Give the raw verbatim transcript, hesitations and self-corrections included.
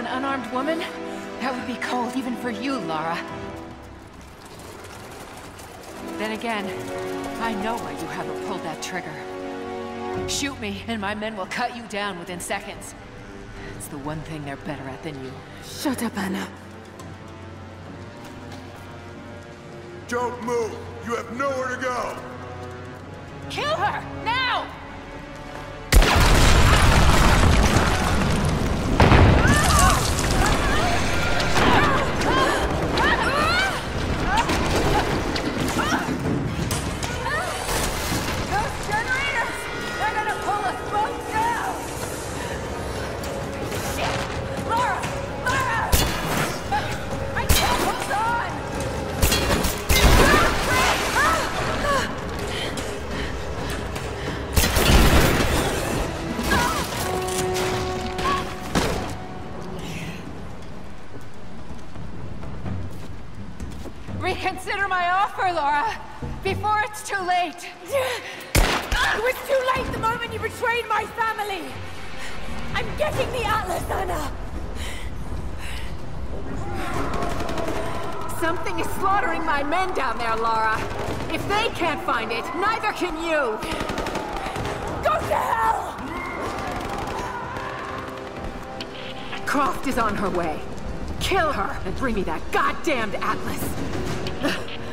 an unarmed woman? That would be cold even for you, Lara. Then again, I know why you haven't pulled that trigger. Shoot me, and my men will cut you down within seconds. It's the one thing they're better at than you. Shut up, Anna. Don't move! You have nowhere to go! Kill her! Now! Those generators! They're gonna pull us both down! Shit! Lara! Lara! I can't hold on! Reconsider my offer, Lara, before it's too late. It was too late the moment you betrayed my family! I'm getting the Atlas, Anna! Something is slaughtering my men down there, Lara. If they can't find it, neither can you. Go to hell! Croft is on her way. Kill her and bring me that goddamned Atlas.